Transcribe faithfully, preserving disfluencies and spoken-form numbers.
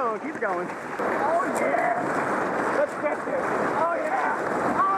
going, keep going. Oh, yeah. Let's get this. Oh, yeah. Oh,